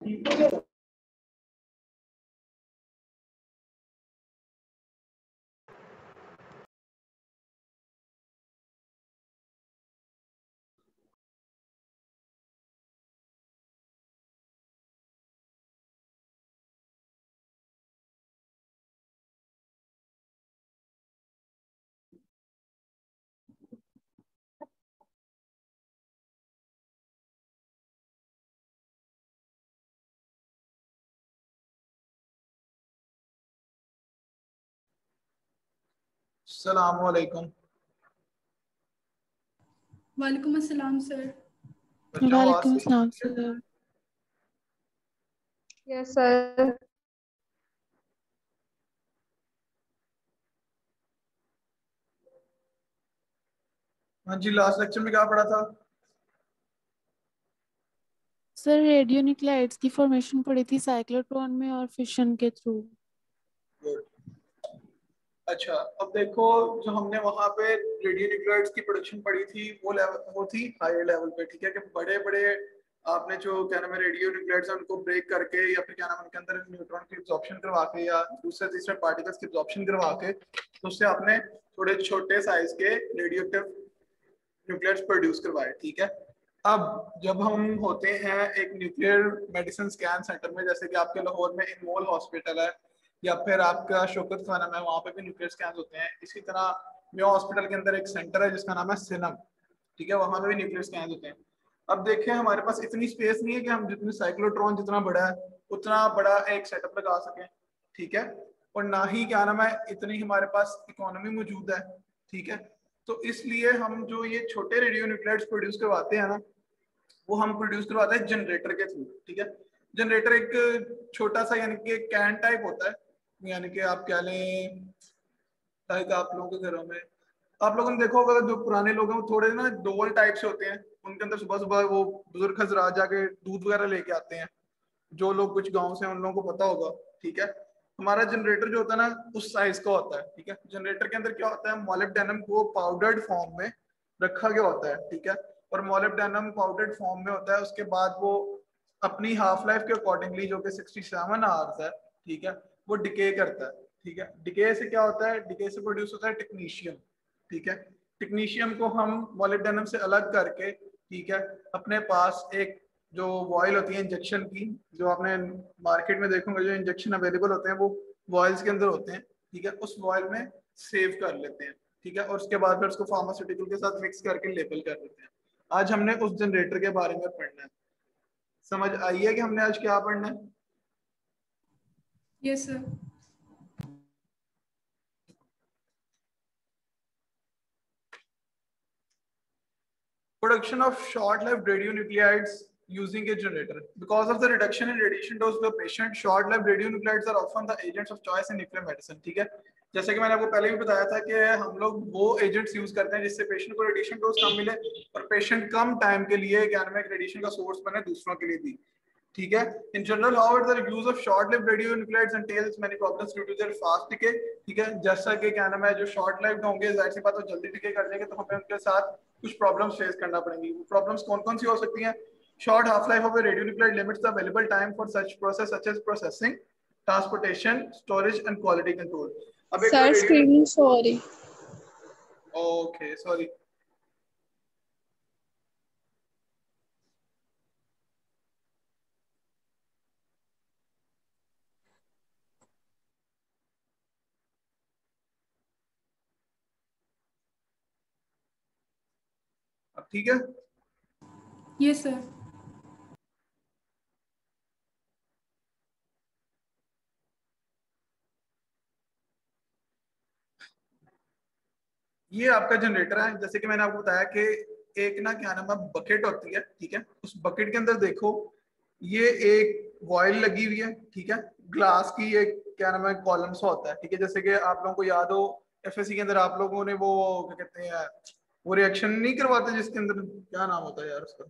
अस्सलाम वालेकुम। वालेकुम अस्सलाम सर। वालेकुम अस्सलाम सर। Yes sir. हाँ जी, लास्ट लेक्चर में क्या पढ़ा था? सर रेडियो न्यूक्लाइड्स की फॉर्मेशन पड़ी थी साइक्लोट्रॉन में और फिशन के थ्रू। गुड। अच्छा, अब देखो, जो हमने वहां पे रेडियो न्यूक्लाइड्स की प्रोडक्शन पढ़ी थी वो थी हायर लेवल पे, ठीक है, कि बड़े बड़े आपने जो क्या नाम है रेडियो न्यूक्लाइड्स है उनको ब्रेक करके या फिर क्या नाम है उनके अंदर न्यूट्रॉन की एब्जॉर्प्शन करवा के या दूसरे तीसरे पार्टिकल्स की एब्जॉर्प्शन करवा के तो उससे आपने थोड़े छोटे साइज के रेडियो एक्टिव न्यूक्लियर्स प्रोड्यूस करवाए, ठीक है। अब जब हम होते हैं एक न्यूक्लियर मेडिसिन स्कैन सेंटर में, जैसे कि आपके लाहौर में इनमोल हॉस्पिटल है या फिर आपका शौकत खाना में, वहाँ पे भी न्यूक्लियर स्कैन होते हैं। इसी तरह मेयो हॉस्पिटल के अंदर एक सेंटर है जिसका नाम है सिनम, ठीक है, वहाँ पे भी न्यूक्लियर स्कैन होते हैं। अब देखें, हमारे पास इतनी स्पेस नहीं है कि हम जितनी साइक्लोट्रॉन जितना बड़ा है उतना बड़ा एक सेटअप लगा सकें, ठीक है, और ना ही क्या नाम है इतनी हमारे पास इकोनॉमी मौजूद है, ठीक है। तो इसलिए हम जो ये छोटे रेडियो न्यूक्लाइड्स प्रोड्यूस करवाते हैं ना, वो हम प्रोड्यूस करवाते हैं जनरेटर के थ्रू, ठीक है। जनरेटर एक छोटा सा यानी कि कैन टाइप होता है, यानी कि आप क्या लें, शायद आप लोगों के घरों में आप लोगों ने देखा होगा जो पुराने लोग हैं वो थोड़े ना डोल टाइप से होते हैं, उनके अंदर सुबह सुबह वो बुजुर्ग हजरात जाके दूध वगैरह लेके आते हैं। जो लोग कुछ गांव से हैं उन लोगों को पता होगा, ठीक है। हमारा जनरेटर जो होता है ना उस साइज का होता है, ठीक है। जनरेटर के अंदर क्या होता है, मोलिब्डेनम को पाउडर्ड फॉर्म में रखा गया होता है, ठीक है। और मोलिब्डेनम पाउडर्ड फॉर्म में होता है, उसके बाद वो अपनी हाफ लाइफ के अकॉर्डिंगली जो कि 67 आवर्स है, ठीक है, वो डिके करता है, ठीक है। डिके से क्या होता है, डिके से प्रोड्यूस होता है टेक्नीशियम, ठीक है। टेक्नीशियम को हम मोलिब्डेनम से अलग करके, ठीक है, अपने पास एक जो वॉयल होती है इंजेक्शन की, जो आपने मार्केट में देखोगे जो इंजेक्शन अवेलेबल होते हैं वो वॉयल्स के अंदर होते हैं, ठीक है, उस वॉयल में सेव कर लेते हैं, ठीक है, और उसके बाद फिर उसको फार्मास्यूटिकल के साथ मिक्स करके लेबल कर देते हैं। आज हमने उस जनरेटर के बारे में पढ़ना है। समझ आई है कि हमने आज क्या पढ़ना है? Yes sir. Production of short-lived radionuclides using a generator. Because of the reduction in radiation dose of the patient, short-lived radionuclides are often the agents of choice in nuclear medicine. ठीक है, जैसे कि मैंने आपको पहले भी बताया था कि हम लोग वो एजेंट्स यूज करते हैं जिससे पेशेंट को रेडिएशन डोज कम मिले और पेशेंट कम टाइम के लिए क्या नाम है रेडिएशन का सोर्स बने दूसरों के लिए भी, ठीक है। In general however the use of short lived radionuclides entails many problems due to their fast decay, ठीक है। जैसा कि क्या नाम है जो शॉर्ट लाइव्ड होंगे जाहिर सी बात है जल्दी डिके कर देंगे तो हमें उनके साथ कुछ प्रॉब्लम्स फेस करना पड़ेंगी। वो प्रॉब्लम्स कौन कौन सी हो सकती हैं? Short half life of a radionuclide limits the available time for such process such as processing, transportation, storage and quality control. अब एक sir screen sorry. Okay sorry. अब ठीक है? Yes sir. ये आपका जनरेटर है। जैसे कि मैंने आपको बताया कि एक ना क्या नाम है बकेट होती है, ठीक है। उस बकेट के अंदर देखो ये एक वॉयल लगी हुई है, ठीक है। ग्लास की एक क्या नाम है कॉलम सा होता है, ठीक है। जैसे कि आप लोगों को याद हो एफएससी के अंदर आप लोगों ने वो क्या कहते हैं वो रिएक्शन नहीं करवाते जिसके अंदर क्या नाम होता है यार उसका,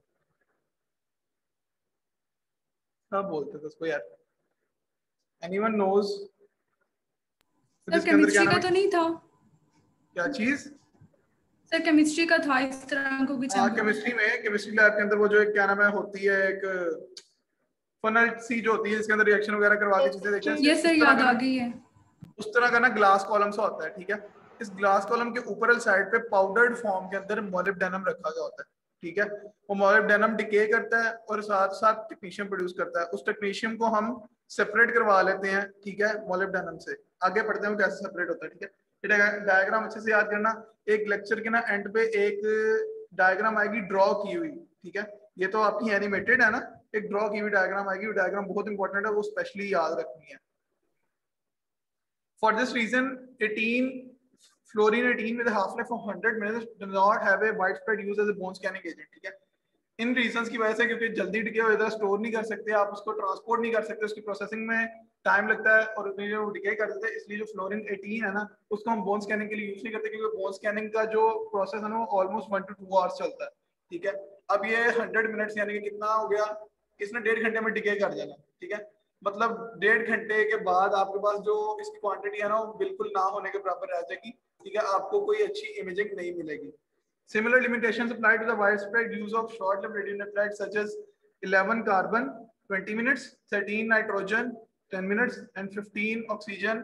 क्या बोलते थे उसको यार, एनीवन नोज? सर जिसके अंदर क्या केमिस्ट्री नाम का है, तो नहीं था? क्या चीज? सर केमिस्ट्री का था इस तरह को कुछ हाँ चैम्बर। केमिस्ट्री में, केमिस्ट्री लैब के अंदर वो जो एक क्या नाम है होती है एक फनल सी जो होती है जिसके अंदर रिएक्शन वगैरह करवा के चीजें देखते हैं, ये सर उस तरह याद का आ ना- गई है। उस तरह का ना ग्लास कॉलम सा होता है, ठीक है। इस ग्लास कॉलम के ऊपर साइड पे पाउडर्ड फॉर्म के अंदर मोलिब्डेनम रखा गया होता है, ठीक है। वो मोलिब्डेनम डिके करता है और साथ साथ टेक्नीशियम प्रोड्यूस करता है। उस टेक्नीशियम को हम सेपरेट करवा लेते हैं, ठीक है, मोलिब्डेनम से। आगे पढ़ते हैं वो कैसे सेपरेट होता है, ठीक है। ये डायग्राम अच्छे से याद करना। एक लेक्चर के ना एंड पे एक डायग्राम आएगी ड्रॉ की हुई, ठीक है। ये तो आपकी एनिमेटेड है ना, एक ड्रॉ की हुई डायग्राम आएगी। वो डायग्राम बहुत इंपॉर्टेंट है, वो स्पेशली याद रखनी है। For this reason, 18 fluorine 18 with a half-life of 100 minutes do not have a widespread use as a bone scanning agent, ठीक है। इन रीजंस की वजह से, क्योंकि जल्दी डिके हो जाता है, स्टोर नहीं कर सकते आप उसको, ट्रांसपोर्ट नहीं कर सकते, उसकी प्रोसेसिंग में टाइम लगता है और जो डिके कर देते हैं, इसलिए जो फ्लोरीन 18 है ना उसको हम बोन स्कैनिंग के लिए यूज नहीं करते, क्योंकि बोन स्कैनिंग का जो प्रोसेस है ना वो ऑलमोस्ट 1 to 2 आवर्स चलता है, ठीक है। अब ये 100 मिनट्स यानी कि कितना हो गया, इसने 1.5 घंटे में डिके कर देना, ठीक है। मतलब 1.5 घंटे के बाद आपके पास जो इसकी क्वांटिटी है ना वो बिल्कुल ना होने के बराबर रह जाएगी, ठीक है। आपको कोई अच्छी इमेजिंग नहीं मिलेगी। Similar limitations apply to the widespread use of short-lived radionuclides such as 11 carbon 20 minutes, 13 nitrogen 10 minutes and 15 oxygen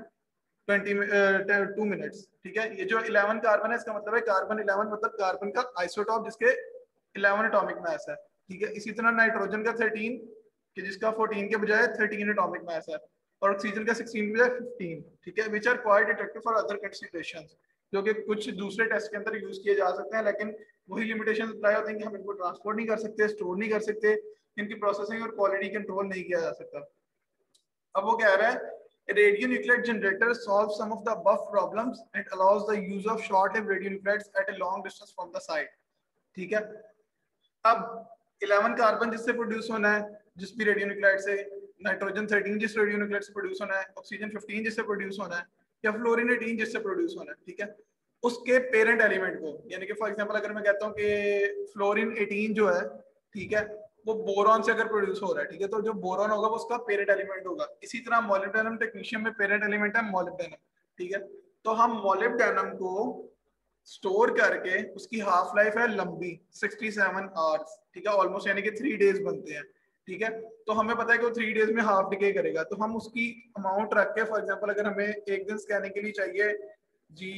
2 minutes, ठीक है। ये जो 11 कार्बन है इसका मतलब है कार्बन 11 मतलब कार्बन का आइसोटॉप जिसके 11 एटॉमिक मास है, ठीक है। इसी तरह नाइट्रोजन का 13 कि जिसका 14 के बजाय 13 एटॉमिक मास है, और ऑक्सीजन का 16 के बजाय 15, ठीक है। Which are quite attractive for other considerations, जो कि कुछ दूसरे टेस्ट के अंदर यूज किए जा सकते हैं, लेकिन वही लिमिटेशन अप्लाई होते हैं कि हम इनको ट्रांसपोर्ट नहीं कर सकते, स्टोर नहीं कर सकते, इनकी प्रोसेसिंग और क्वालिटी कंट्रोल नहीं किया जा सकता। अब वो कह रहा है radionuclide generator solves some of the above problems and allows the use of short-lived radionuclides at a long distance from the site, ठीक है। अब 11 कार्बन जिससे प्रोड्यूस होना है जिस भी रेडियोन्यूक्लाइड से, नाइट्रोजन 13 जिस रेडियोन्यूक्लाइड से प्रोड्यूस होना है, ऑक्सीजन 15 जिससे प्रोड्यूस होना है, या फ्लोरीन 18 जिससे प्रोड्यूस होना है, ठीक है। उसके पेरेंट एलिमेंट को, यानी कि फॉर एग्जांपल अगर मैं कहता हूँ कि फ्लोरीन 18 जो है, ठीक है, वो बोरॉन से अगर प्रोड्यूस हो रहा है, ठीक है, तो जो बोरॉन होगा वो उसका पेरेंट एलिमेंट होगा। इसी तरह मोलिब्डेनम टेक्नीशियम में पेरेंट एलिमेंट है मोलिब्डेनम, ठीक है। तो हम मोलिब्डेनम को स्टोर करके, उसकी हाफ लाइफ है लंबी 67 आवर्स, ठीक है, ऑलमोस्ट यानी कि 3 डेज बनते हैं, ठीक है। तो हमें पता है कि वो 3 डेज में हाफ डिके करेगा, तो हम उसकी अमाउंट रख के, फॉर एग्जांपल अगर हमें एक दिन स्कैनिंग के लिए चाहिए जी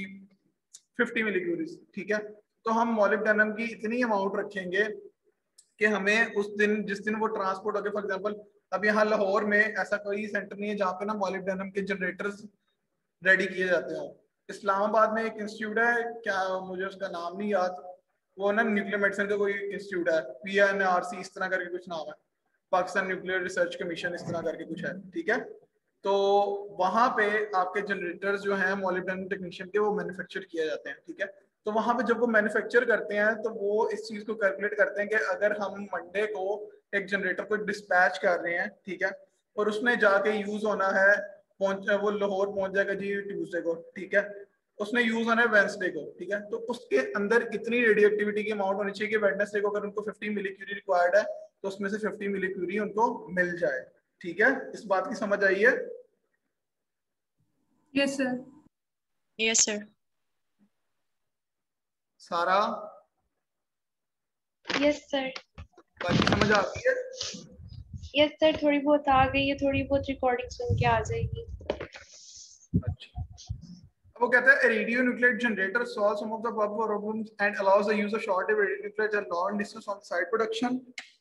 50 मिलीक्यूरीज, ठीक है, तो हम मोलिब्डेनम की इतनी अमाउंट रखेंगे कि हमें उस दिन जिस दिन वो ट्रांसपोर्ट हो गया, फॉर एग्जांपल अब यहाँ लाहौर में ऐसा कोई सेंटर नहीं है जहाँ पे ना मोलिब्डेनम के जनरेटर्स रेडी किए जाते हो। इस्लामाबाद में एक इंस्टीट्यूट है, क्या मुझे उसका नाम नहीं याद, वो ना न्यूक्लियर मेडिसिन का कोई इंस्टीट्यूट है, PNRC इस तरह करके कुछ नाम है, पाकिस्तान न्यूक्लियर रिसर्च कमीशन इस तरह करके कुछ है, ठीक है। तो वहां पे आपके जनरेटर्स जो हैं मोलिब्डेनम टेक्नीशियम के वो मैन्युफैक्चर किए जाते हैं, ठीक है। तो वहां पे जब वो मैन्युफैक्चर करते हैं तो वो इस चीज को कैलकुलेट करते हैं कि अगर हम मंडे को एक जनरेटर को डिस्पैच कर रहे हैं, ठीक है, और उसने जाके यूज होना है, वो लाहौर पहुंच जाएगा जी ट्यूसडे को, ठीक है, उसने यूज होना है वेंसडे को, ठीक है, तो उसके अंदर इतनी रेडियो एक्टिविटी की अमाउंट होनी चाहिए कि वेडनेसडे को अगर उनको 50 मिलीक्यूरी रिक्वायर्ड है तो उसमें से 50 मिलीक्यूरी उनको मिल जाए, ठीक है। इस बात की समझ आई है? Yes sir. Yes sir. सारा यस सर। बाकी समझ आ गई है? यस सर, थोड़ी बहुत आ गई है, थोड़ी बहुत रिकॉर्डिंग सुन के आ जाएगी। अच्छा, वो कहता है radio nuclear generator solve some of the above problems and allows the use of short wave radio nuclides at long distance on site production.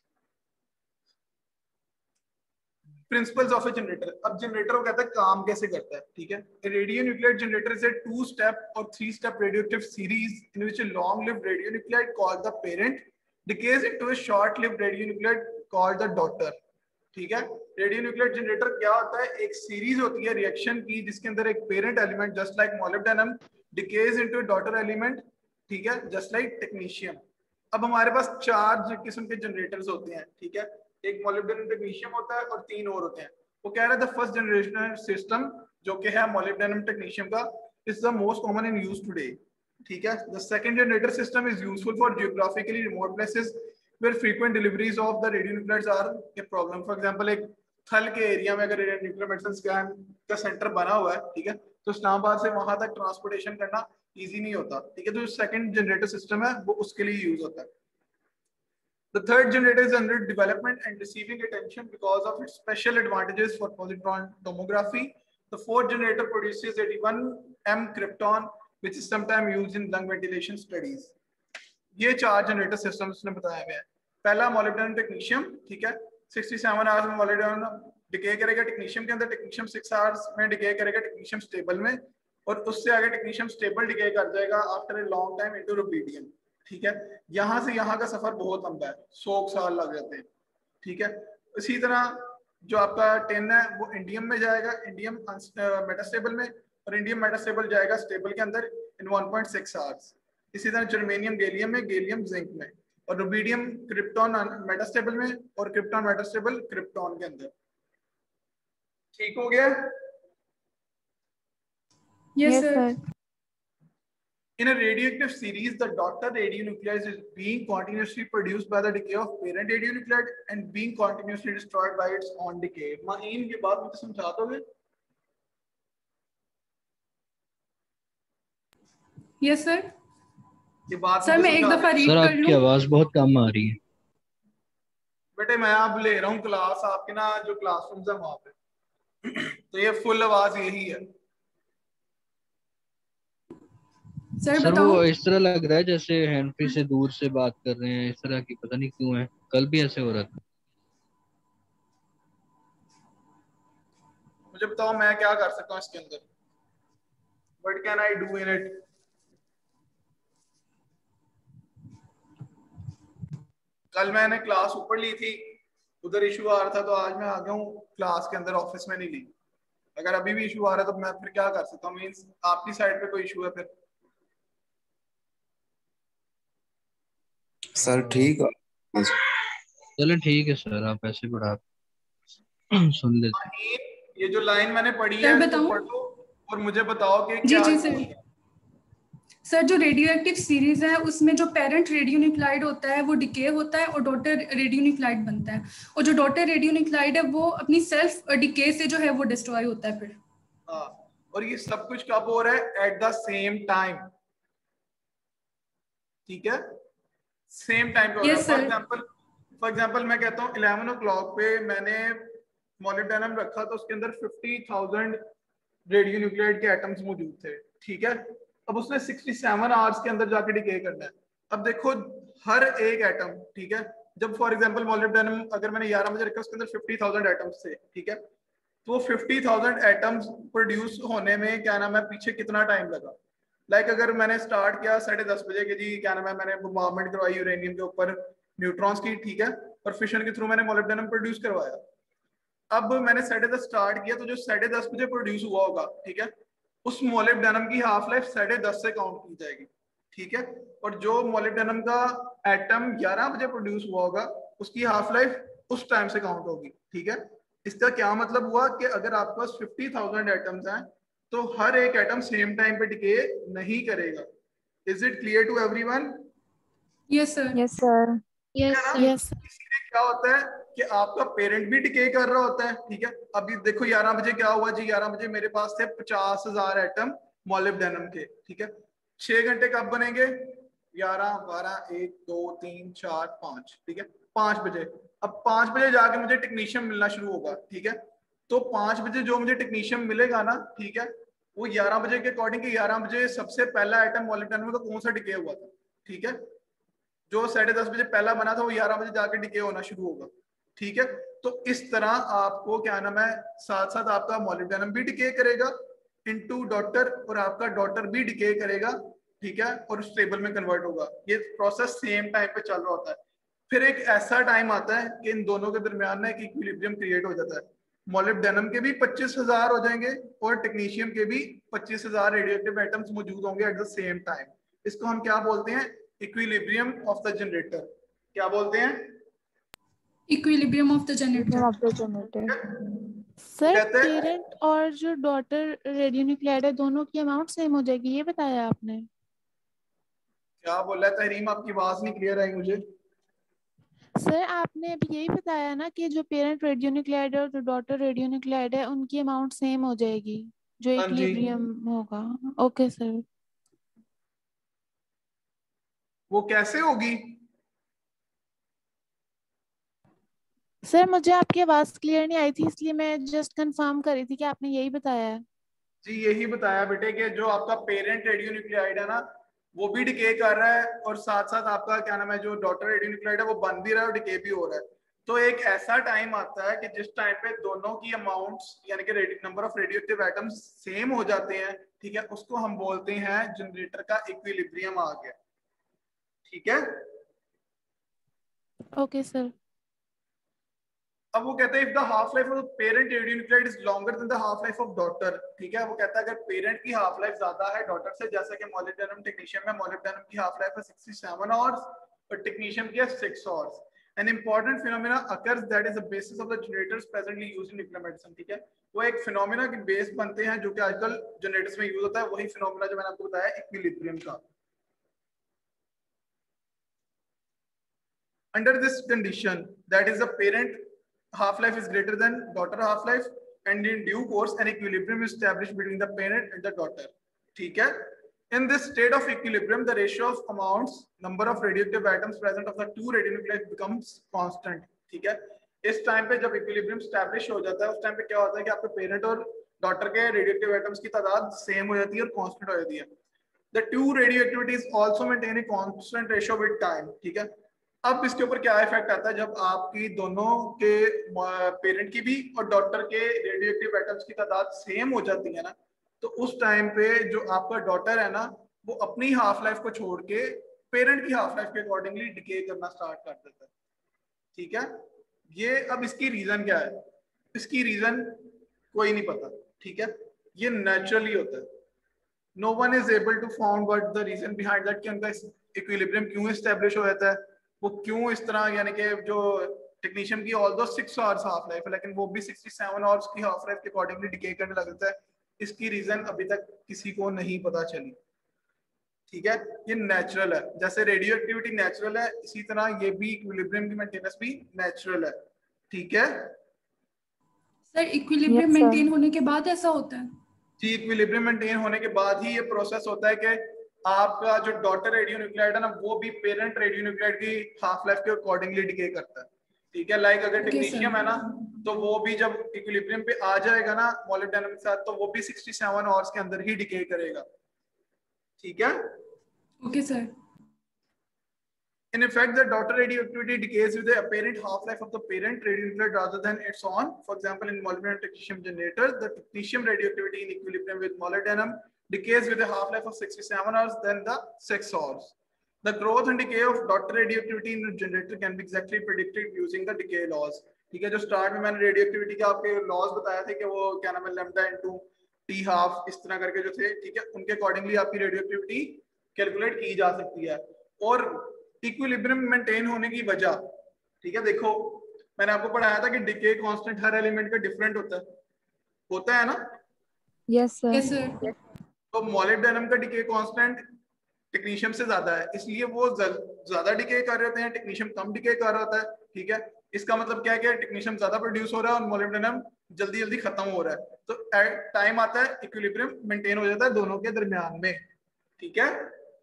Principles of a generator. अब जनरेटर को कहता है काम कैसे करता है, ठीक है। Radio nuclear generator is a 2 step और 3 step radioactive series in which a long lived radionuclide called the parent decays into a short lived radionuclide called the daughter, ठीक है। रेडियोन्यूक्लिड जनरेटर क्या होता है, एक सीरीज होती है रिएक्शन की जिसके अंदर एक parent element just like molybdenum decays into daughter element, ठीक है, जस्ट लाइक टेक्नीशियम। अब हमारे पास 4 किस्म के जनरेटर्स होते हैं, ठीक है, एक मोलिब्डेनम टेक्नीशियम होता है और 3 और होते हैं। वो कह रहा है द फर्स्ट जनरेशन सिस्टम जो कि है मोलिब्डेनम टेक्नीशियम का is the most common in use today, ठीक है। The second generator system is useful for geographically remote places where frequent deliveries of the radionuclides are a problem. For example, एक थल के area में अगर nuclear medicine scan का centre बना हुआ है, ठीक है, तो इस्लामाबाद से वहां तक ट्रांसपोर्टेशन करना इजी नहीं होता, ठीक है। तो सेकंड जनरेटर सिस्टम है वो उसके लिए यूज होता है। The third generator is under development and receiving attention because of its special advantages for positron tomography. The fourth generator produces 81M krypton, which is sometimes used in lung ventilation studies. ये 4 generator system उसने बताया गया है। पहला molybdenum technetium, ठीक है, 67 hours में molybdenum decay करेगा टेक्नीशियम के अंदर, टेक्नीशियम 6 आवर्स में डिके करेगा टेक्नीशियम स्टेबल में, और उससे आगे टेक्नीशियम स्टेबल डिके कर जाएगा after a long time into rubidium, ठीक है। यहाँ से यहाँ का सफर बहुत लंबा है, 100 साल लग जाते हैं, ठीक है। इसी तरह जो आपका 10 है वो इंडियम में जाएगा, इंडियम मेटास्टेबल में, और इंडियम मेटास्टेबल जाएगा स्टेबल के अंदर इन 1.6 आवर्स। इसी तरह जर्मेनियम गैलियम में, गैलियम जिंक में, और रुबिडियम क्रिप्टॉन मेटास्टेबल में, और क्रिप्टॉन मेटास्टेबल क्रिप्टॉन के अंदर। ठीक हो गया? Yes, sir. In a radioactive series, the daughter radionuclide is being continuously produced by the decay of parent radionuclide and being continuously destroyed by its own decay. माइन ये बात मुझे समझा दोगे? Yes, sir. ये बात सर मैं एक दफा रीड सर कर आपकी लूं? आवाज बहुत कम आ रही है। बेटे मैं अब ले रहा हूँ क्लास, आपके ना जो क्लासरूम्स है वहां पे, तो ये फुल आवाज यही है। सर सर बताओ। वो इस तरह लग रहा है जैसे हैंड फ्री से दूर से बात कर रहे हैं, इस तरह की पता नहीं क्यों है, कल भी ऐसे हो रहा था। मुझे बताओ मैं क्या कर सकता हूँ इसके अंदर? What can I do in it? कल मैंने क्लास ऊपर ली थी, उधर इशू आ रहा था, तो आज मैं आ गया हूँ क्लास के अंदर, ऑफिस में नहीं ली। अगर अभी भी इशू आ रहा है तो मैं फिर क्या कर सकता हूँ? मीन्स आपकी साइड पे कोई इशू है फिर? सर ठीक है। चलो ठीक है सर, आप ऐसे पढ़ा सुन लेते। ये जो लाइन मैंने पढ़ी सर है इसको बताऊं? पढ़ो और मुझे बताओ कि जी क्या जी सर। सर जो रेडियो एक्टिव सीरीज है उसमें जो पेरेंट रेडियोन्यूक्लाइड होता है वो डिके होता है और डॉटर रेडियोन्यूक्लाइड बनता है, और जो डॉटर रेडियोन्यूक्लाइड है वो अपनी सेल्फ डिके से जो है वो डिस्ट्रॉय होता है फिर। हाँ, और ये सब कुछ कब हो रहा है? एट द सेम टाइम, ठीक है, सेम टाइम पे हो रहा है। Yes, sir. फॉर एग्जांपल मैं कहता हूँ 11 o'clock पे मैंने मोलिब्डेनम रखा तो उसके अंदर 50,000 रेडियोन्यूक्लाइड के एटम्स मौजूद थे, ठीक है। अब उसने 67 आवर्स के अंदर जाके डिके करना है। अब देखो हर एक एटम, ठीक है, जब फॉर एग्जांपल मोलिब्डेनम अगर मैंने 11 बजे रखा उसके अंदर 50,000 एटम्स थे, ठीक है, तो 50,000 एटम्स प्रोड्यूस होने में क्या नाम है पीछे कितना टाइम लगा? अगर मैंने स्टार्ट किया 10:30 बजे के जी, क्या नाम है, मैंने बॉम्बार्डमेंट करवाई यूरेनियम के ऊपर न्यूट्रॉन्स की, ठीक है, और फिशन के थ्रू मैंने मोलिब्डेनम प्रोड्यूस करवाया। अब मैंने 10:30 स्टार्ट किया, तो जो 10:30 बजे प्रोड्यूस हुआ होगा, ठीक है, उस मोलिब्डेनम की हाफ लाइफ 10:30 से काउंट की जाएगी, ठीक है, और जो मोलिब्डेनम का एटम 11 बजे प्रोड्यूस हुआ होगा उसकी हाफ लाइफ उस टाइम से काउंट होगी, ठीक है। इसका क्या मतलब हुआ कि अगर आपके पास 50,000 एटम्स हैं तो हर एक एटम सेम टाइम पे डिके नहीं करेगा। Is it clear to everyone? Yes sir. Yes sir. Yes sir. Yes इसलिए क्या होता है कि आपका पेरेंट भी डिके कर रहा होता है, ठीक है। अभी देखो 11 बजे क्या हुआ जी, 11 बजे मेरे पास थे 50,000 एटम मोलिब्डेनम के, ठीक है। 6 घंटे कब बनेंगे? 11, 12, 1, 2, 3, 4, 5, ठीक है, 5 बजे। अब 5 बजे जाके मुझे टेक्नीशियन मिलना शुरू होगा, ठीक है। तो 5 बजे जो मुझे टेक्नीशियन मिलेगा ना, ठीक है, वो 11 बजे के अकॉर्डिंग 11 बजे सबसे पहला आइटम मोलिब्डेनम का कौन सा डिके हुआ था, ठीक है, जो 10:30 बजे पहला बना था वो 11 बजे जाके डिके होना शुरू होगा, ठीक है। तो इस तरह आपको क्या नाम है साथ साथ आपका मोलिब्डेनम भी डिके करेगा इनटू डॉटर, और आपका डॉटर भी डिके करेगा, ठीक है, और स्टेबल में कन्वर्ट होगा। ये प्रोसेस सेम टाइम पे चल रहा होता है। फिर एक ऐसा टाइम आता है कि इन दोनों के दरमियान एक इक्विलिब्रियम क्रिएट हो जाता है। मोलिब्डेनम के भी 25,000 हो जाएंगे और टेक्नीशियम के भी 25,000 रेडियोएक्टिव एटम्स मौजूद होंगे एट द सेम टाइम। इसको हम क्या बोलते हैं? Equilibrium of the generator. क्या बोलते हैं? Equilibrium of the generator. Sir कहते हैं पेरेंट और जो डॉटर रेडियोन्यूक्लाइड है दोनों की अमाउंट सेम हो जाएगी, ये बताया आपने? क्या बोला है तहरीम? आपकी आवाज नहीं क्लियर आई मुझे। सर आपने अभी यही बताया ना कि जो पेरेंट रेडियोन्यूक्लाइड है और जो डॉटर रेडियोन्यूक्लाइड है उनकी अमाउंट सेम हो जाएगी, जो हाँ जी। इक्विलिब्रियम होगा। Okay sir. वो कैसे होगी? सर मुझे आपकी आवाज क्लियर नहीं आई थी, इसलिए मैं जस्ट कंफर्म कर रही थी कि आपने यही बताया है। जी यही बताया बेटे कि जो आपका पेरेंट रेडियोन्यूक्लियाइड है ना वो भी डिके कर रहा है और साथ साथ आपका क्या नाम है जो डॉटर रेडियोन्यूक्लियाइड है वो बन भी रहा है और डिके भी हो रहा है। तो एक ऐसा टाइम आता है कि जिस टाइम पे दोनों की अमाउंट्स यानी कि number of radioactive atoms same हो जाते हैं, ठीक है, उसको हम बोलते हैं जनरेटर का इक्विलिब्रियम आ गया। ठीक है, ओके सर। अब वो कहते हैं if the half life of parent radionuclide is longer than the half life of daughter, ठीक है, वो कहता है अगर पेरेंट की हाफ लाइफ ज्यादा है डॉटर से, जैसा कि मॉलिब्डेनम टेक्नीशियम में मॉलिब्डेनम की हाफ लाइफ है 67 आवर्स और टेक्नीशियम की है 6 hours. An important phenomena occurs that is the basis of the generators presently used in nuclear medicine, ठीक है, वो एक फिनोमेना के बेस बनते हैं जो कि आजकल जनरेटर्स में यूज होता है, वही फिनोमेना जो मैंने आपको बताया इक्विलिब्रियम का। Under this condition, that is the parent half-life is greater than daughter half-life, and in due course an equilibrium is established between the parent and the daughter. ठीक है? In this state of equilibrium, the ratio of amounts, number of radioactive atoms present of the two radionuclides becomes constant. ठीक है? इस time पे जब equilibrium establish हो जाता है उस टाइम पे क्या होता है कि आपके पेरेंट और डॉटर के रेडियोएक्टिव एटम्स की तादाद सेम हो जाती है और कांस्टेंट हो जाती है। The two radioactivities also maintain a constant ratio with time. ठीक है? अब इसके ऊपर क्या इफेक्ट आता है जब आपकी दोनों के पेरेंट की भी और डॉटर के रेडियोएक्टिव एटम्स की तादाद सेम हो जाती है ना, तो उस टाइम पे जो आपका डॉटर है ना वो अपनी हाफ लाइफ को छोड़ के पेरेंट की हाफ लाइफ के अकॉर्डिंगली डिके करना स्टार्ट कर देता है। ठीक है, ये अब इसकी रीजन क्या है? इसकी रीजन कोई नहीं पता। ठीक है, ये नेचुरली होता है। No one is able to found what the reason behind that कि उनका इक्विलिब्रियम क्यों एस्टेब्लिश हो जाता है, वो क्यों इस तरह, यानी कि जो टेक्नीशियम की ऑल्दो 6 आवर्स हाफ लाइफ है लेकिन वो भी 67 आवर्स की हाफ लाइफ के अकॉर्डिंगली डिके करने लगता है, इसकी रीजन अभी तक किसी को नहीं पता चली। ठीक है, ये नेचुरल है, जैसे रेडियो एक्टिविटी नेचुरल है इसी तरह ये भी इक्विलिब्रियम की मेंटेनेंस भी नेचुरल है। ठीक है सर, इक्विलिब्रियम मेंटेन होने के बाद ऐसा होता है? जी, इक्विलिब्रियम मेंटेन होने के बाद ही ये प्रोसेस होता है कि आपका जो डॉटर रेडियोन्यूक्लाइड है ना वो भी पेरेंट रेडियोन्यूक्लाइड की हाफ लाइफ के अकॉर्डिंगली डिके करता है। ठीक है, लाइक अगर टेक्नीशियम है ना तो वो भी जब इक्विलिब्रियम पे आ जाएगा ना मॉलिब्डेनम के साथ तो वो भी 67 आवर्स के अंदर ही डिके करेगा। ठीक है, okay sir. In effect, the daughter radioactivity decays with the apparent half-life of the parent radionuclide rather than its own. For example, in molybdenum technetium generators, the technetium radioactivity in equilibrium with molybdenum decays with a half-life of 67 hours than the 6 hours. The growth and decay of daughter radioactivity in the generator can be exactly predicted using the decay laws. ठीक है, जो start में मैंने radioactivity के आपके laws बताया थे कि वो क्या नाम है लैम्डा इनटू टी हाफ इस तरह करके जो थे, ठीक है, उनके अकॉर्डिंगली आपकी रेडियोएक्टिविटी कैलकुलेट की जा सकती है। और इक्विलिब्रियम मेंटेन होने की वजह, ठीक है, देखो मैंने आपको पढ़ाया था कि डिके कांस्टेंट हर एलिमेंट का डिफरेंट होता है ना? Yes sir. Yes sir. तो मॉलिब्डेनम का डिके कांस्टेंट टेक्नीशियम से ज्यादा है, इसलिए वो ज्यादा डिके कर रहे होते हैं, टेक्नीशियम कम डिके कर रहा होता है। ठीक है, इसका मतलब क्या है कि टेक्नीशियम ज्यादा प्रोड्यूस हो रहा है और मॉलिब्डेनम जल्दी जल्दी खत्म हो रहा है, तो टाइम आता है इक्विलिब्रियम मेंटेन हो जाता है दोनों के दरमियान में। ठीक है,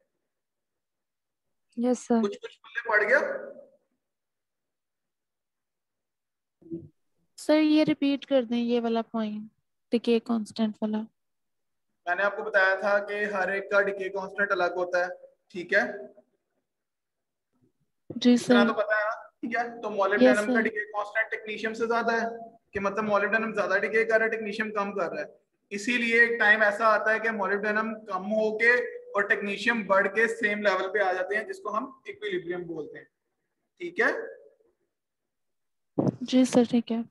यस सर। कुछ पल्ले पड़ गया? सर ये रिपीट कर दें ये वाला पॉइंट, डिके कांस्टेंट वाला। मैंने आपको बताया था कि हर एक का डिके कांस्टेंट अलग होता है। ठीक है जी इतना सर। तो पता है ना? ठीक है, तो यस मॉलिब्डेनम का सर। डिके कांस्टेंट टेक्नीशियम से ज्यादा है, कि मतलब मॉलिब्डेनम ज्यादा डिके कर रहा है टेक्नीशियम कम कर रहा है। इसीलिए एक टाइम ऐसा आता है कि मॉलिब्डेनम कम होके और टेक्नीशियम बढ़ के सेम लेवल पे आ जाते हैं, जिसको हम इक्विलिब्रियम बोलते हैं। ठीक है, जी सर ठीक है।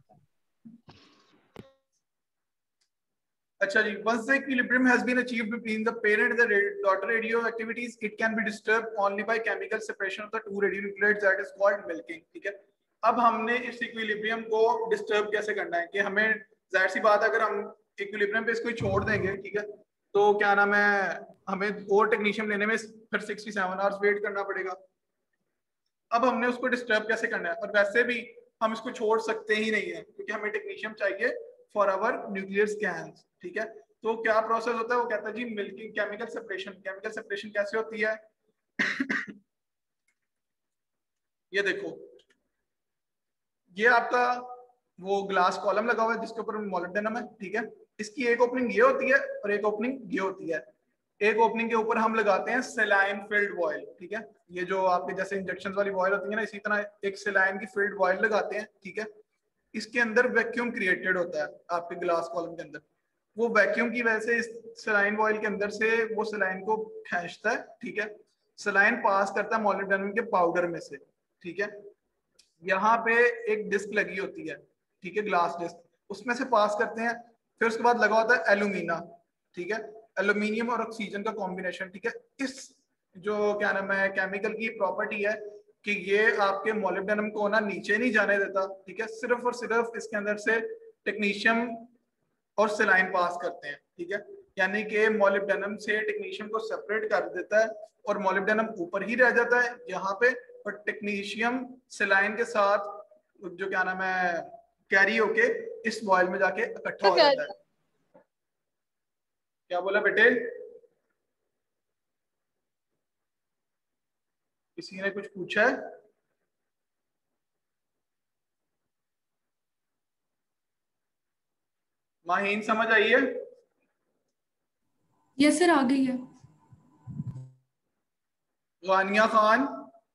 अच्छा जी, once the equilibrium has been achieved between the parent and the daughter radioactivities, it can be disturbed only by chemical separation of the two radionuclides, that is called milking. ठीक है, अब हमने इस इक्विलिब्रियम को disturb कैसे करना है कि हमें जाहिर सी बात अगर हम इक्विलिब्रियम पे इसको छोड़ देंगे, ठीक है, तो क्या नाम है हमें और टेक्नीशियम लेने में फिर 67 आवर्स वेट करना पड़ेगा। अब हमने उसको डिस्टर्ब कैसे करना है, और वैसे भी हम इसको छोड़ सकते ही नहीं है क्योंकि हमें टेक्नीशियम चाहिए फॉर आवर न्यूक्लियर स्कैन्स। ठीक है, तो क्या प्रोसेस होता है, वो कहता है जी milking chemical separation. Chemical separation कैसे होती है? ये देखो ये आपका वो ग्लास कॉलम लगा हुआ है जिसके ऊपर मोलिब्डेनम है, ठीक है। इसकी एक ओपनिंग ये होती है और एक ओपनिंग ये होती है। एक ओपनिंग के ऊपर हम लगाते हैं सेलाइन फिल्ड वॉयल, ठीक है। ये जो आपके जैसे इंजेक्शन वाली वॉयल होती है ना, इसी तरह एक सेलाइन की फिल्ड वॉयल लगाते हैं, ठीक है। इसके अंदर वैक्यूम क्रिएटेड होता है आपके ग्लास कॉलम के अंदर। वो वैक्यूम की वजह से इस सेलाइन वॉयल के अंदर से वो सेलाइन को खींचता है, ठीक है। सेलाइन पास करता है मोलिब्डेनम के पाउडर में से, ठीक है। यहाँ पे एक डिस्क लगी होती है, ठीक है, ग्लास डिस्क, उसमें से पास करते हैं। फिर उसके बाद लगा होता है एल्यूमिना, ठीक है, एल्यूमिनियम और ऑक्सीजन का कॉम्बिनेशन, ठीक है। इस जो क्या नाम है केमिकल की प्रॉपर्टी है कि ये आपके मोलिब्डेनम को ना नीचे नहीं जाने देता, ठीक है। सिर्फ और सिर्फ इसके अंदर से टेक्नीशियम और सेलाइन पास करते हैं, ठीक है। यानी कि मोलिब्डेनम से टेक्नीशियम को सेपरेट कर देता है और मोलिब्डेनम ऊपर ही रह जाता है यहाँ पे, और टेक्नीशियम सेलाइन के साथ जो क्या नाम है कैरी होके इस वॉयल में जाके इकट्ठा हो जाता है। क्या बोला बेटे? किसी ने कुछ पूछा है? माहीन समझ आई है? यस सर, आ गई है। गानिया खान?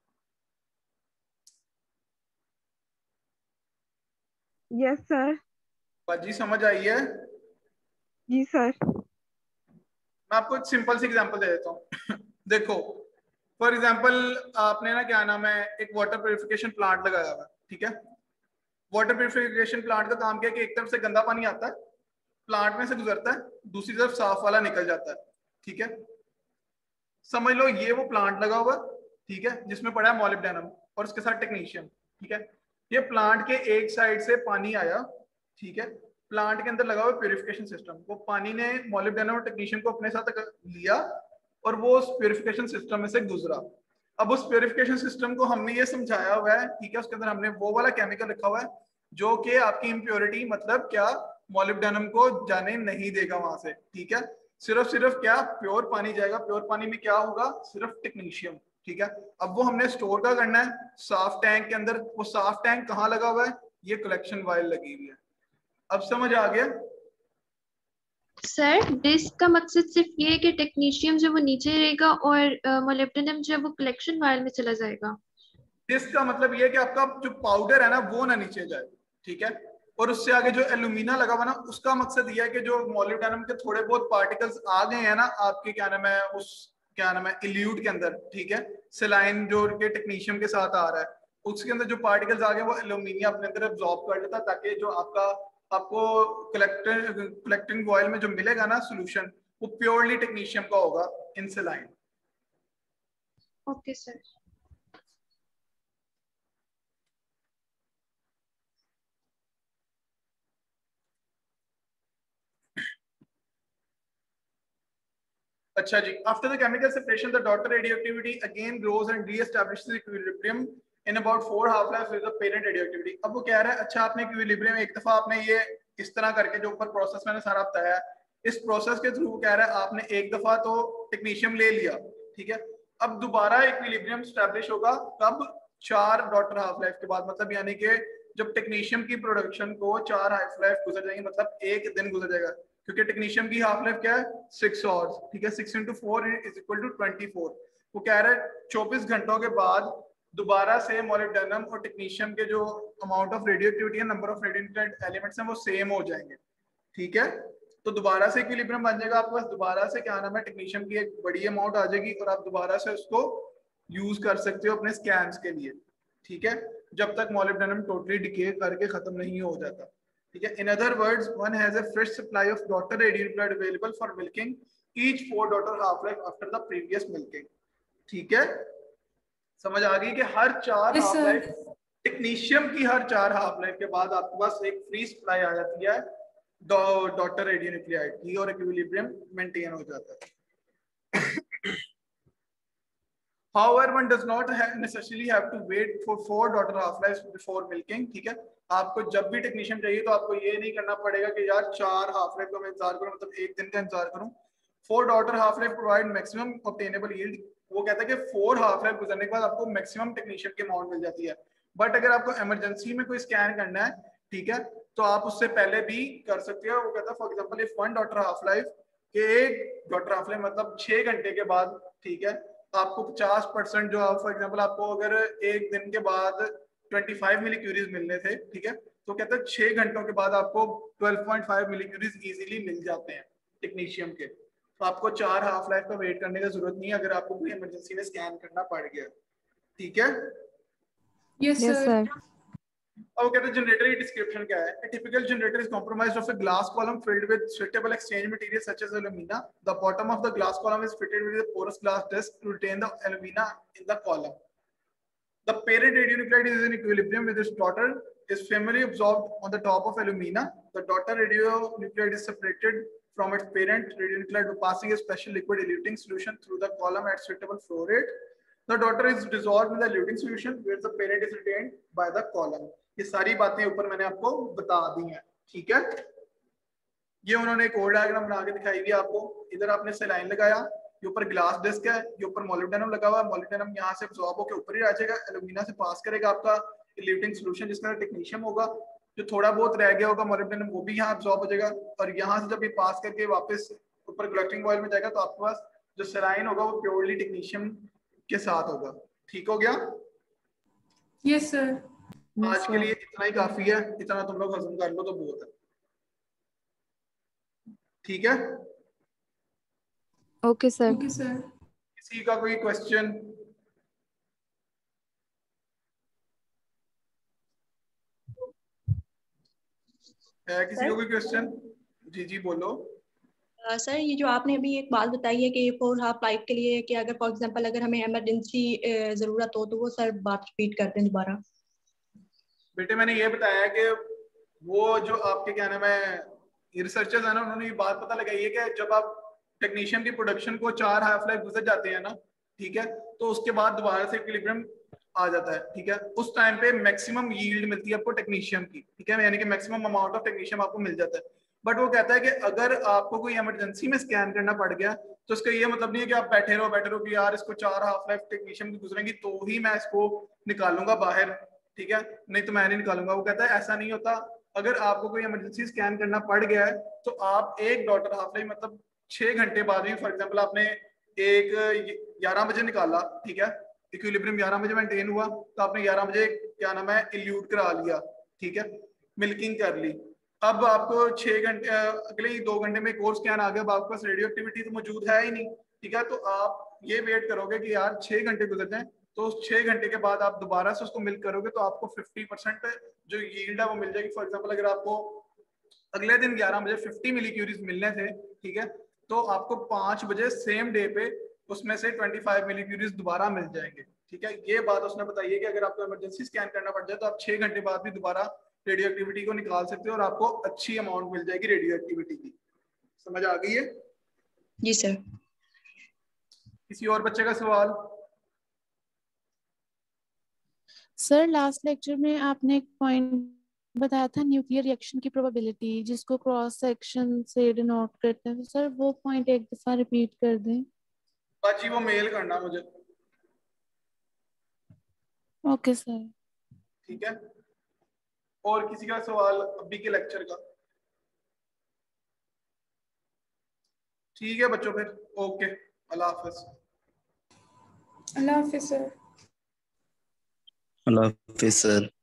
Yes sir. बाजी समझ आई है? जी सर। मैं आपको एक सिंपल सी एग्जांपल दे देता हूँ देखो, फॉर एग्जांपल आपने ना क्या नाम है एक वाटर प्यूरिफिकेशन प्लांट लगाया हुआ है, ठीक है। वाटर प्यूरिफिकेशन प्लांट का काम क्या है कि एक तरफ से गंदा पानी आता है, प्लांट में से गुजरता है, दूसरी तरफ साफ वाला निकल जाता है, ठीक है। समझ लो ये वो प्लांट लगा हुआ, ठीक है, जिसमें पड़ा है मोलिब्डेनम और उसके साथ टेक्नीशियम, ठीक है। ये प्लांट के एक साइड से पानी आया, ठीक है, प्लांट के अंदर लगा हुआ प्यूरिफिकेशन सिस्टम, वो पानी ने मोलिब्डेनम और टेक्नीशियम को अपने साथ लिया और वो उस प्यूरिफिकेशन सिस्टम में से गुजरा। अब उस प्यूरिफिकेशन सिस्टम को हमने ये समझाया हुआ है, ठीक है, उसके अंदर हमने वो वाला केमिकल रखा हुआ है जो कि आपकी इम्प्योरिटी मतलब क्या मोलिब्डेनम को जाने नहीं देगा वहां से, ठीक है। सिर्फ क्या प्योर पानी जाएगा, प्योर पानी में क्या होगा सिर्फ टेक्नीशियम, ठीक है। अब वो हमने स्टोर का करना है साफ टैंक के अंदर। वो साफ टैंक कहाँ लगा हुआ है? ये कलेक्शन वायल लगी हुई है। अब समझ आ गया? सर डिस्क का मकसद सिर्फ ये है कि टेक्नीशियम जो वो नीचे रहेगा और मोलिब्डेनम जो है वो कलेक्शन वायर में चला जाएगा। डिस्क का मतलब ये है कि आपका जो पाउडर है ना वो ना नीचे जाए, ठीक है। और उससे आगे जो एल्यूमिना लगा हुआ ना उसका मकसद ये है कि जो मोलिब्डेनम के थोड़े बहुत पार्टिकल्स आ गए हैं ना आपके क्या नाम है उस क्या नाम है इल्यूट के अंदर, ठीक है, सेलाइन जो के टेक्नीशियम के साथ आ रहा है, उसके अंदर जो पार्टिकल्स आ गए वो एल्यूमिनिया अपने अंदर एब्जॉर्ब कर लेता है, ताकि जो आपको कलेक्टिंग ऑयल में जो मिलेगा ना सोल्यूशन वो प्योरली टेक्नीशियम का होगा इन सेलाइन। Okay sir. अच्छा जी, after the chemical separation, the daughter radioactivity again grows and re-establishes equilibrium in about 4 half-lives with the parent radioactivity। अब वो कह रहा है अच्छा आपने इक्विलिब्रियम एक दफा आपने ये इस तरह करके जो ऊपर प्रोसेस मैंने सारा बताया है, इस प्रोसेस के थ्रू कह रहा है आपने एक दफा तो टेक्नीशियम ले लिया, ठीक है। अब दोबारा इक्विलिब्रियम स्टैब्लिश होगा कब? 4 डॉटर हाफ लाइफ के बाद, मतलब यानी कि जब टेक्नीशियम की प्रोडक्शन को 4 हाफ लाइफ गुजर जाएंगे, मतलब एक दिन गुजर जाएगा, क्योंकि टेक्नीशियम की हाफ लाइफ क्या है 6 आवर्स, ठीक है। 6 × 4 = 24। वो कह रहा है 24 घंटों के बाद दोबारा से मोलिब्डेनम और टेक्नीशियम के जो अमाउंट ऑफ रेडियोएक्टिविटी है, नंबर ऑफ रेडियोन्यूक्लिड एलिमेंट्स हैं वो सेम हो जाएंगे, ठीक है। तो दोबारा से इक्विलिब्रियम बन जाएगा आपके पास, दोबारा से क्या नाम है टेक्नीशियम की एक बड़ी अमाउंट आ जाएगी और आप दोबारा से उसको यूज कर सकते हो अपने स्कैन्स के लिए, ठीक है, जब तक मोलिब्डेनम टोटली डिके करके खत्म नहीं हो जाता, ठीक है। In other words one has a fresh supply of daughter radionuclide available for milking each 4 daughter half life after the previous milking, ठीक है। समझ आ गई कि हर 4 Yes, half sir. Life technetium की हर 4 हाफ लाइफ के बाद आपके पास एक फ्री सप्लाई आ जाती है डॉटर रेडियोन्यूक्लिडाइड की और इक्विलिब्रियम मेंटेन हो जाता है। However, one does not necessarily have to wait for 4 daughter half-lives before milking, ठीक है। आपको जब भी टेक्नीशियम चाहिए तो आपको ये नहीं करना पड़ेगा कि यार 4 हाफ लाइफ का मैं इंतजार करूं, मतलब एक दिन का इंतजार करूं। 4 daughter half life provide maximum obtainable yield. वो कहता है कि 4 हाफ लाइफ गुजरने के बाद आपको मैक्सिमम टेक्नीशियम की अमाउंट मिल जाती है। बट अगर आपको इमरजेंसी में कोई स्कैन करना है, ठीक है, तो आप उससे पहले भी कर सकते हो। वो कहता है for example if one daughter half life के एक डॉटर हाफ लाइफ मतलब 6 घंटे के बाद, ठीक है, आपको 50% जो आप फॉर एग्जांपल आपको अगर एक दिन के बाद 25 मिलीक्यूरीज मिलने थे, ठीक है, तो कहता है 6 घंटों के बाद आपको 12.5 मिलीक्यूरीज इजीली मिल जाते हैं टेक्नीशियम के। तो आपको 4 हाफ लाइफ का वेट करने की जरूरत नहीं है अगर आपको कोई इमरजेंसी में स्कैन करना पड़ गया, ठीक है। Yes Yes, sir. sir. अब कहते हैं जनरेटर की डिस्क्रिप्शन क्या है। Typical generator is compromised of a glass column filled with suitable exchange material such as alumina. The bottom of the glass column is fitted with a porous glass disc to retain the alumina in the column. The parent radionuclide is in equilibrium with its daughter is firmly absorbed on the top of alumina. The daughter radionuclide is separated from its parent radionuclide by passing a special liquid eluting solution through the column at suitable flow rate. The daughter is dissolved in the eluting solution where the parent is retained by the column. ये सारी बातें ऊपर मैंने आपको बता दी हैं, ठीक है। ये उन्होंने एक और डायग्राम बना के दिखाई हुई आपको। इधर आपने सेलाइन लगाया, ये ऊपर ग्लास डिस्क है, ये ऊपर मोलिब्डेनम लगा हुआ है। मोलिब्डेनम यहाँ से अब्सॉर्ब होकर ऊपर ही आ जाएगा, एल्यूमिना से पास करेगा आपका इल्यूटिंग सॉल्यूशन जिसका टेक्नीशियम होगा। जो थोड़ा बहुत रह गया होगा मोलिब्डेनम वो भी यहाँ अब्सॉर्ब हो जाएगा, और यहाँ से जब ये पास करके वापस ऊपर ग्लटिंग ऑयल में जाएगा तो आपके पास जो सेलाइन होगा वो प्योरली टेक्नीशियम के साथ होगा। ठीक हो गया? Yes sir. आज के लिए इतना ही काफी है, इतना तुम लोग हजम कर लो तो बहुत है, ठीक है। Okay sir. Okay sir. किसी का कोई क्वेश्चन? है किसी को कोई क्वेश्चन? जी जी बोलो। सर ये जो आपने अभी एक बात बताई है कि 4 हाफ लाइफ के लिए कि अगर फॉर एग्जांपल अगर हमें इमरजेंसी जरूरत हो तो वो सर बात रिपीट कर दें दोबारा। बेटे मैंने ये बताया कि वो जो आपके क्या नाम है रिसर्चर्स है ना, उन्होंने ये बात पता लगाई है कि जब आप टेक्नीशियम की प्रोडक्शन को 4 हाफ लाइफ गुजर जाते हैं ना, ठीक है, तो उसके बाद दोबारा से इक्विलिब्रियम आ जाता है, ठीक है। उस टाइम पे मैक्सिमम यील्ड मिलती है आपको टेक्नीशियम की, ठीक है, यानी कि मैक्सिमम अमाउंट ऑफ टेक्नीशियम आपको मिल जाता है। बट वो कहता है कि अगर आपको कोई इमरजेंसी में स्कैन करना पड़ गया तो इसका ये मतलब नहीं है कि आप बैठे रहो कि यार इसको 4 हाफ लाइफ टेक्नीशियम की गुजरेंगी तो ही मैं इसको निकालूंगा बाहर, ठीक है, नहीं तो मैं नहीं निकालूंगा। वो कहता है ऐसा नहीं होता। अगर आपको कोई इमरजेंसी स्कैन करना पड़ गया है तो आप एक डॉटर हाफ लाइफ मतलब 6 घंटे बाद भी, फॉर एग्जांपल आपने एक 11 बजे निकाला, ठीक है, इक्विलिब्रियम 11 बजे मेंटेन हुआ, तो आपने 11 बजे क्या नाम है इल्यूट करा लिया, ठीक है, मिल्किंग कर ली। अब आपको 6 घंटे अगले 2 घंटे में एक और स्कैन आ गया, अब आपके पास रेडियो एक्टिविटी तो मौजूद है ही नहीं, ठीक है, तो आप ये वेट करोगे कि यार 6 घंटे गुजर जाए, तो उस 6 घंटे के बाद आप दोबारा से उसको मिल्क करोगे तो आपको 50% जो यील्ड है वो मिल जाएगी। फॉर एग्जांपल अगर आपको अगले दिन 11 बजे 50 मिलीक्यूरीज मिलने थे, ठीक है, तो आपको 5 बजे सेम डे पे उसमें से 25 मिलीक्यूरीज दोबारा मिल जाएंगे, ठीक है। ये बात उसने बताई है कि अगर आपको इमरजेंसी स्कैन करना पड़ जाए तो आप 6 घंटे बाद भी दोबारा रेडियो एक्टिविटी को निकाल सकते हो और आपको अच्छी अमाउंट मिल जाएगी रेडियो एक्टिविटी की। समझ आ गई है? जी सर। किसी और बच्चे का सवाल? सर लास्ट लेक्चर में आपने एक पॉइंट बताया था न्यूक्लियर रिएक्शन की प्रोबेबिलिटी जिसको क्रॉस सेक्शन से डिनोट करते हैं, तो सर वो पॉइंट एक दफा रिपीट कर दें। बाजी वो मेल करना मुझे। Okay sir. ठीक है, और किसी का सवाल अभी के लेक्चर का? ठीक है बच्चों, फिर ओके, अल्लाह हाफिज। अल्लाह हाफिज सर। अल्लाह हाफिज सर।